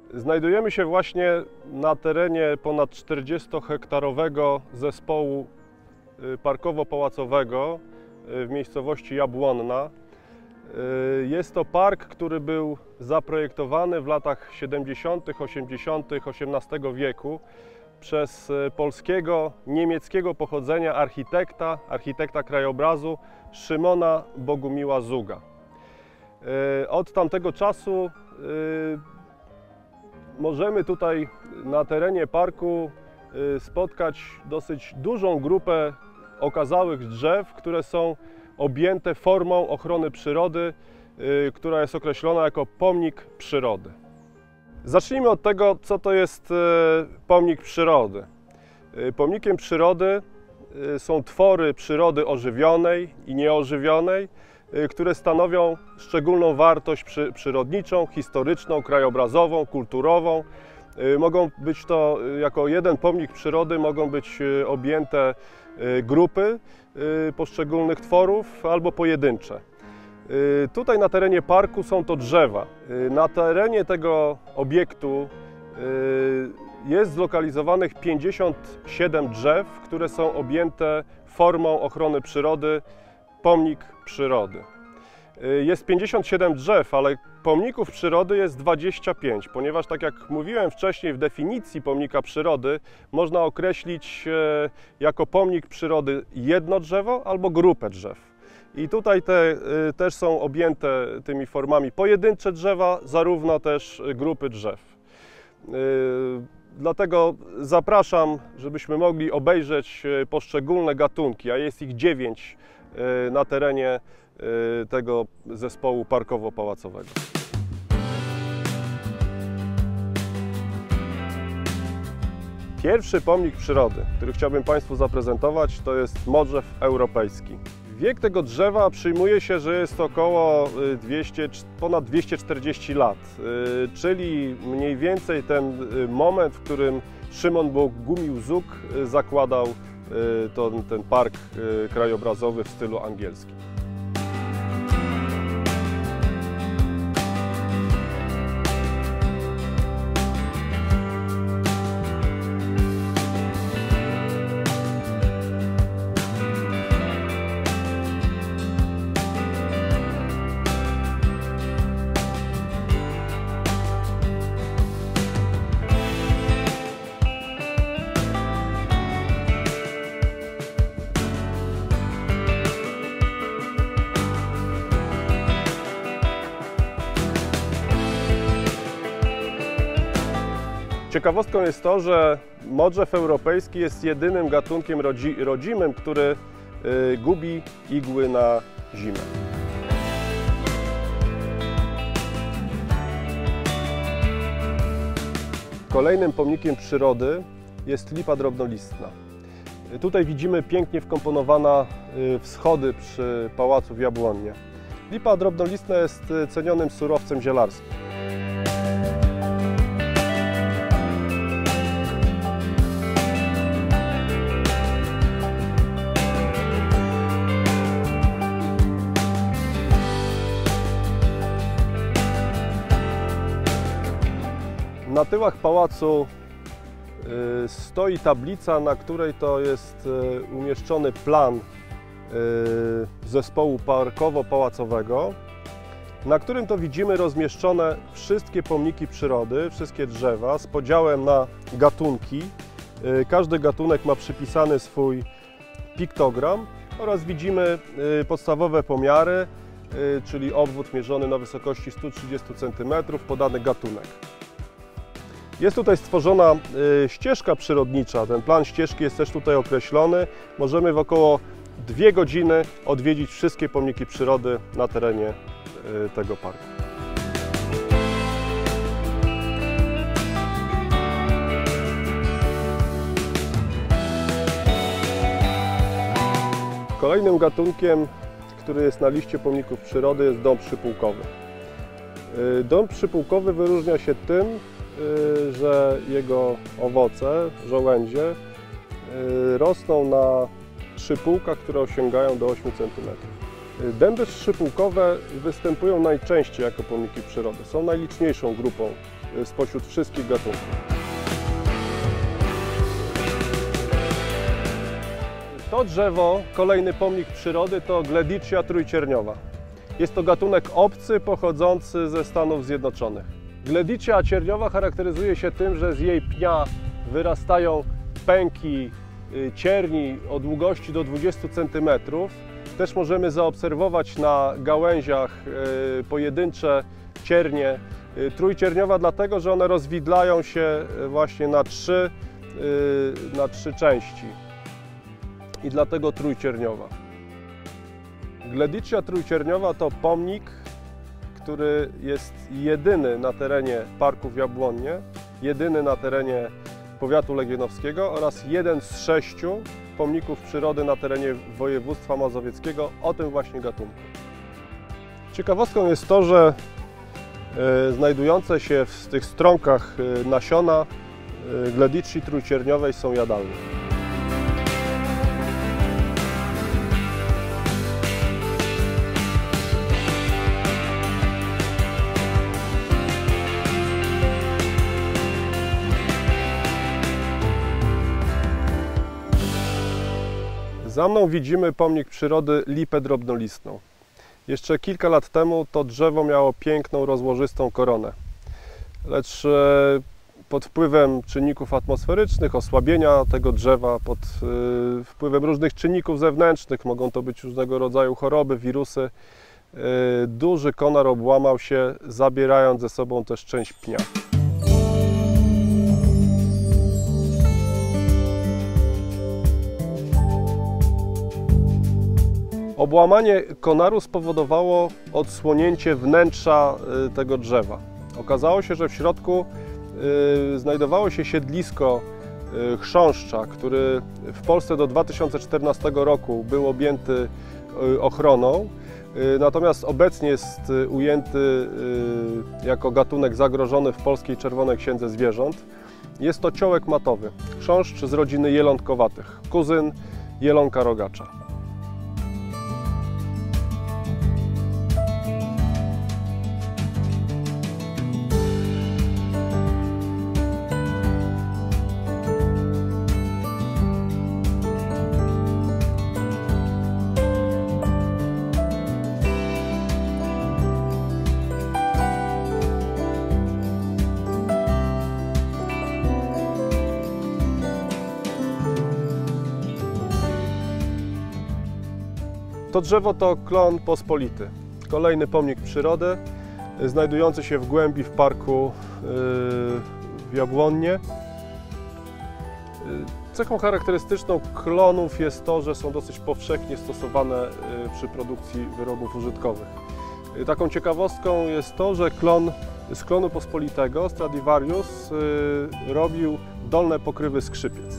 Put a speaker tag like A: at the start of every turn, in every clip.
A: Znajdujemy się właśnie na terenie ponad 40-hektarowego zespołu parkowo-pałacowego w miejscowości Jabłonna. Jest to park, który był zaprojektowany w latach 70., 80. XVIII wieku przez polskiego, niemieckiego pochodzenia architekta krajobrazu Szymona Bogumiła Zuga. Od tamtego czasu możemy tutaj na terenie parku spotkać dosyć dużą grupę okazałych drzew, które są objęte formą ochrony przyrody, która jest określona jako pomnik przyrody. Zacznijmy od tego, co to jest pomnik przyrody. Pomnikiem przyrody są twory przyrody ożywionej i nieożywionej, które stanowią szczególną wartość przyrodniczą, historyczną, krajobrazową, kulturową. Mogą być to, jako jeden pomnik przyrody, mogą być objęte grupy poszczególnych tworów albo pojedyncze. Tutaj na terenie parku są to drzewa. Na terenie tego obiektu jest zlokalizowanych 57 drzew, które są objęte formą ochrony przyrody pomnik przyrody. Jest 57 drzew, ale pomników przyrody jest 25, ponieważ tak jak mówiłem wcześniej, w definicji pomnika przyrody można określić jako pomnik przyrody jedno drzewo albo grupę drzew. I tutaj też są objęte tymi formami pojedyncze drzewa, zarówno też grupy drzew. Dlatego zapraszam, żebyśmy mogli obejrzeć poszczególne gatunki, a jest ich 9 na terenie tego zespołu parkowo-pałacowego. Pierwszy pomnik przyrody, który chciałbym Państwu zaprezentować, to jest modrzew europejski. Wiek tego drzewa przyjmuje się, że jest około ponad 240 lat, czyli mniej więcej ten moment, w którym Szymon Bogumił Zug zakładał ten park krajobrazowy w stylu angielskim. Ciekawostką jest to, że modrzew europejski jest jedynym gatunkiem rodzimym, który gubi igły na zimę. Kolejnym pomnikiem przyrody jest lipa drobnolistna. Tutaj widzimy pięknie wkomponowane wschody przy pałacu w Jabłonnie. Lipa drobnolistna jest cenionym surowcem zielarskim. Na tyłach pałacu stoi tablica, na której to jest umieszczony plan zespołu parkowo-pałacowego, na którym to widzimy rozmieszczone wszystkie pomniki przyrody, wszystkie drzewa z podziałem na gatunki. Każdy gatunek ma przypisany swój piktogram oraz widzimy podstawowe pomiary, czyli obwód mierzony na wysokości 130 cm, podany gatunek. Jest tutaj stworzona ścieżka przyrodnicza, ten plan ścieżki jest też tutaj określony. Możemy w około 2 godziny odwiedzić wszystkie pomniki przyrody na terenie tego parku. Kolejnym gatunkiem, który jest na liście pomników przyrody, jest dąb przypułkowy. Dąb przypułkowy wyróżnia się tym, że jego owoce, żołędzie, rosną na przypułkach, które osiągają do 8 cm. Dęby przypułkowe występują najczęściej jako pomniki przyrody. Są najliczniejszą grupą spośród wszystkich gatunków. To drzewo, kolejny pomnik przyrody, to Gleditschia trójcierniowa. Jest to gatunek obcy pochodzący ze Stanów Zjednoczonych. Gleditschia cierniowa charakteryzuje się tym, że z jej pnia wyrastają pęki cierni o długości do 20 cm. Też możemy zaobserwować na gałęziach pojedyncze ciernie. Trójcierniowa dlatego, że one rozwidlają się właśnie na trzy części i dlatego trójcierniowa. Gleditschia trójcierniowa to pomnik, który jest jedyny na terenie Parku w Jabłonnie, jedyny na terenie powiatu legionowskiego oraz jeden z 6 pomników przyrody na terenie województwa mazowieckiego o tym właśnie gatunku. Ciekawostką jest to, że znajdujące się w tych strąkach nasiona Gleditschii trójcierniowej są jadalne. Za mną widzimy pomnik przyrody lipę drobnolistną. Jeszcze kilka lat temu to drzewo miało piękną, rozłożystą koronę. Lecz pod wpływem czynników atmosferycznych, osłabienia tego drzewa, pod wpływem różnych czynników zewnętrznych, mogą to być różnego rodzaju choroby, wirusy, duży konar obłamał się, zabierając ze sobą też część pnia. Obłamanie konaru spowodowało odsłonięcie wnętrza tego drzewa. Okazało się, że w środku znajdowało się siedlisko chrząszcza, który w Polsce do 2014 roku był objęty ochroną, natomiast obecnie jest ujęty jako gatunek zagrożony w Polskiej Czerwonej Księdze Zwierząt. Jest to ciołek matowy, chrząszcz z rodziny jelątkowatych, kuzyn jelonka rogacza. To drzewo to klon pospolity, kolejny pomnik przyrody, znajdujący się w głębi w parku w Jabłonnie. Cechą charakterystyczną klonów jest to, że są dosyć powszechnie stosowane przy produkcji wyrobów użytkowych. Taką ciekawostką jest to, że z klonu pospolitego Stradivarius robił dolne pokrywy skrzypiec.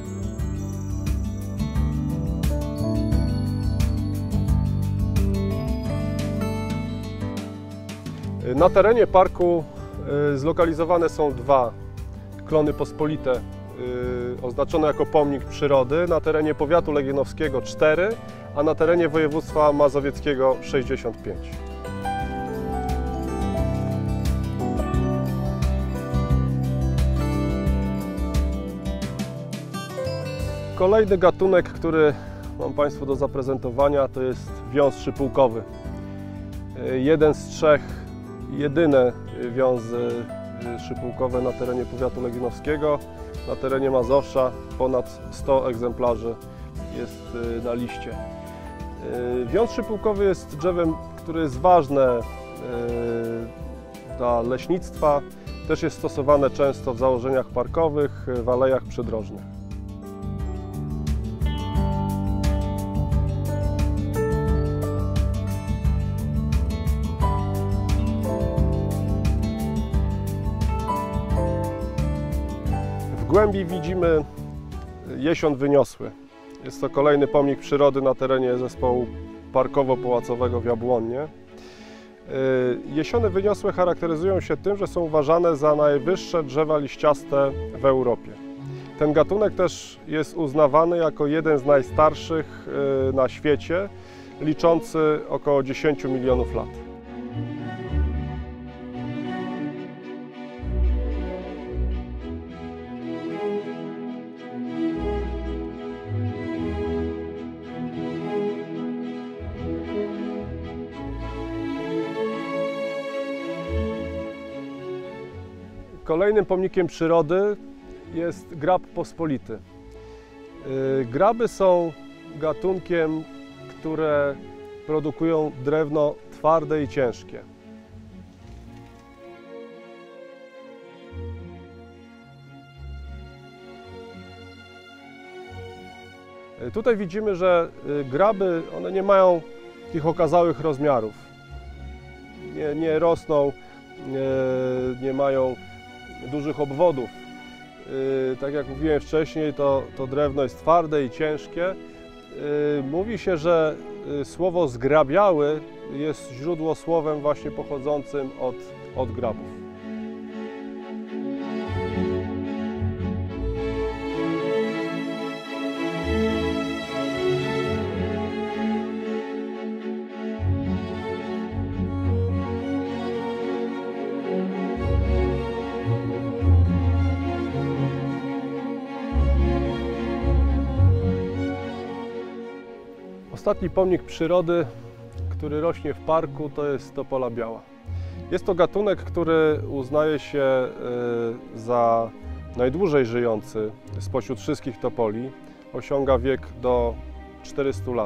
A: Na terenie parku zlokalizowane są 2 klony pospolite oznaczone jako pomnik przyrody. Na terenie powiatu legionowskiego 4, a na terenie województwa mazowieckiego 65. Kolejny gatunek, który mam Państwu do zaprezentowania, to jest wiąz szypułkowy. Jeden z 3 jedyne wiązy szypułkowe na terenie powiatu legionowskiego. Na terenie Mazowsza ponad 100 egzemplarzy jest na liście. Wiąz szypułkowy jest drzewem, które jest ważne dla leśnictwa. Też jest stosowane często w założeniach parkowych, w alejach przydrożnych. W głębi widzimy jesion wyniosły. Jest to kolejny pomnik przyrody na terenie zespołu parkowo-pałacowego w Jabłonnie. Jesiony wyniosłe charakteryzują się tym, że są uważane za najwyższe drzewa liściaste w Europie. Ten gatunek też jest uznawany jako jeden z najstarszych na świecie, liczący około 10 milionów lat. Kolejnym pomnikiem przyrody jest grab pospolity. Graby są gatunkiem, które produkują drewno twarde i ciężkie. Tutaj widzimy, że graby one nie mają takich okazałych rozmiarów. Nie rosną, nie mają dużych obwodów. Tak jak mówiłem wcześniej, to drewno jest twarde i ciężkie. Mówi się, że słowo zgrabiały jest źródłosłowem właśnie pochodzącym od grabów. Ostatni pomnik przyrody, który rośnie w parku, to jest topola biała. Jest to gatunek, który uznaje się za najdłużej żyjący spośród wszystkich topoli. Osiąga wiek do 400 lat.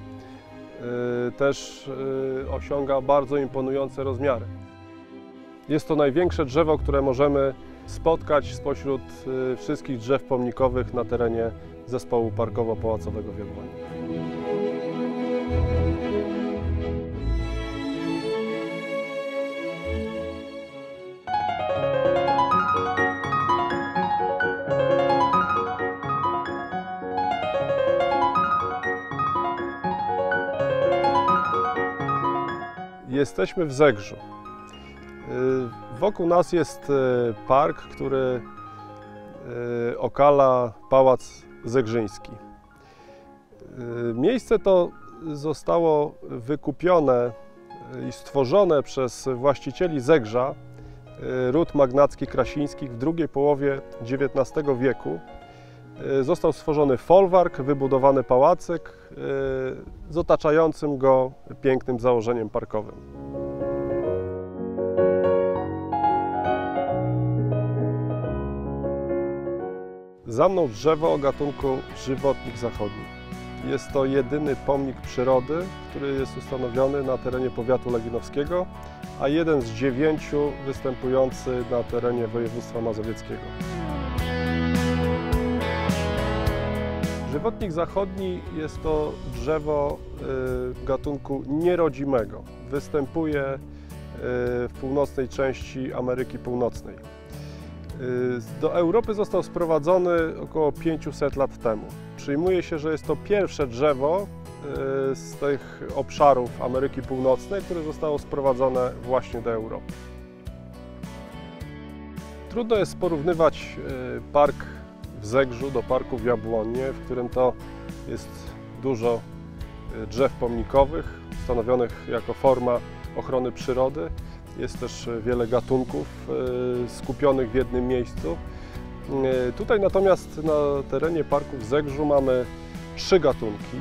A: Też osiąga bardzo imponujące rozmiary. Jest to największe drzewo, które możemy spotkać spośród wszystkich drzew pomnikowych na terenie Zespołu Parkowo-Pałacowego w Jabłoni. Jesteśmy w Zegrzu. Wokół nas jest park, który okala Pałac Zegrzyński. Miejsce to zostało wykupione i stworzone przez właścicieli Zegrza, ród magnacki Krasińskich w drugiej połowie XIX wieku. Został stworzony folwark, wybudowany pałacyk z otaczającym go pięknym założeniem parkowym. Za mną drzewo o gatunku żywotnik zachodni. Jest to jedyny pomnik przyrody, który jest ustanowiony na terenie powiatu legionowskiego, a jeden z 9 występujący na terenie województwa mazowieckiego. Żywotnik zachodni jest to drzewo gatunku nierodzimego. Występuje w północnej części Ameryki Północnej. Do Europy został sprowadzony około 500 lat temu. Przyjmuje się, że jest to pierwsze drzewo z tych obszarów Ameryki Północnej, które zostało sprowadzone właśnie do Europy. Trudno jest porównywać park w Zegrzu do parku w Jabłonie, w którym to jest dużo drzew pomnikowych stanowionych jako forma ochrony przyrody. Jest też wiele gatunków skupionych w jednym miejscu. Tutaj natomiast na terenie parku w Zegrzu mamy 3 gatunki,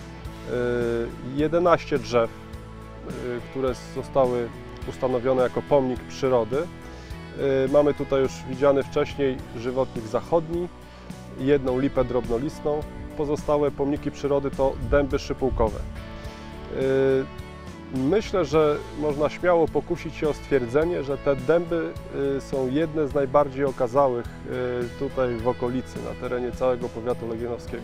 A: 11 drzew, które zostały ustanowione jako pomnik przyrody. Mamy tutaj już widziany wcześniej żywotnik zachodni, 1 lipę drobnolistną. Pozostałe pomniki przyrody to dęby szypułkowe. Myślę, że można śmiało pokusić się o stwierdzenie, że te dęby są jedne z najbardziej okazałych tutaj w okolicy, na terenie całego powiatu legionowskiego.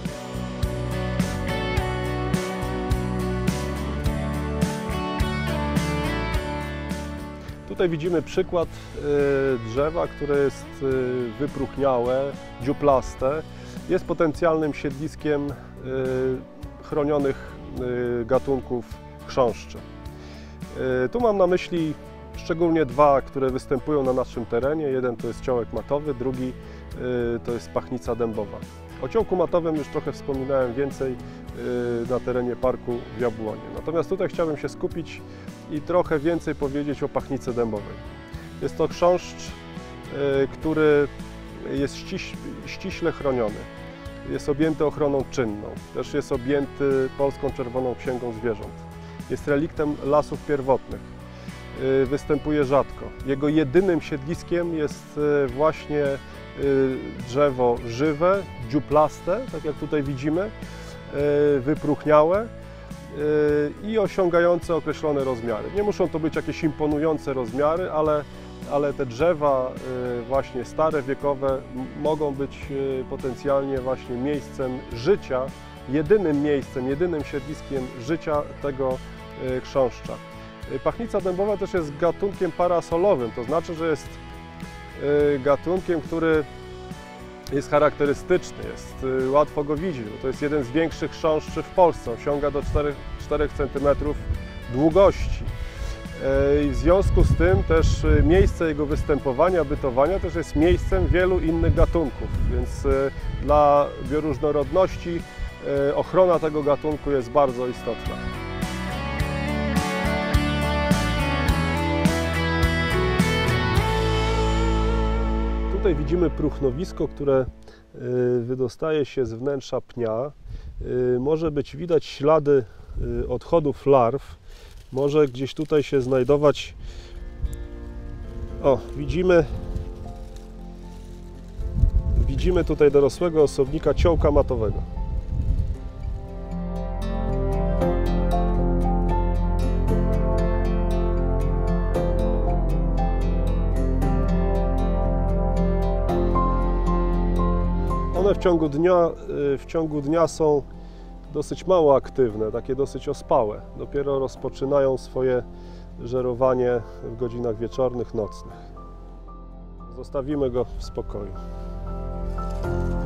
A: Tutaj widzimy przykład drzewa, które jest wypróchniałe, dziuplaste. Jest potencjalnym siedliskiem chronionych gatunków chrząszczy. Tu mam na myśli szczególnie 2, które występują na naszym terenie. Jeden to jest ciołek matowy, drugi to jest pachnica dębowa. O ciołku matowym już trochę wspominałem więcej na terenie parku w Jabłonie. Natomiast tutaj chciałbym się skupić i trochę więcej powiedzieć o pachnicy dębowej. Jest to chrząszcz, który jest ściśle chroniony. Jest objęty ochroną czynną. Też jest objęty Polską Czerwoną Księgą Zwierząt. Jest reliktem lasów pierwotnych. występuje rzadko. Jego jedynym siedliskiem jest właśnie drzewo żywe, dziuplaste, tak jak tutaj widzimy, wypróchniałe i osiągające określone rozmiary. Nie muszą to być jakieś imponujące rozmiary, ale te drzewa właśnie stare, wiekowe mogą być potencjalnie właśnie miejscem życia, jedynym miejscem, jedynym siedliskiem życia tego chrząszcza. Pachnica dębowa też jest gatunkiem parasolowym, to znaczy, że jest gatunkiem, który jest charakterystyczny, jest łatwo go widzieć, bo to jest jeden z większych chrząszczy w Polsce, osiąga do 4 cm długości. I w związku z tym też miejsce jego występowania, bytowania też jest miejscem wielu innych gatunków, więc dla bioróżnorodności ochrona tego gatunku jest bardzo istotna. Tutaj widzimy próchnowisko, które wydostaje się z wnętrza pnia. Może być widać ślady odchodów larw. Może gdzieś tutaj się znajdować... O, widzimy tutaj dorosłego osobnika ciołka matowego. One w ciągu dnia są dosyć mało aktywne, takie dosyć ospałe. Dopiero rozpoczynają swoje żerowanie w godzinach wieczornych, nocnych. Zostawimy go w spokoju.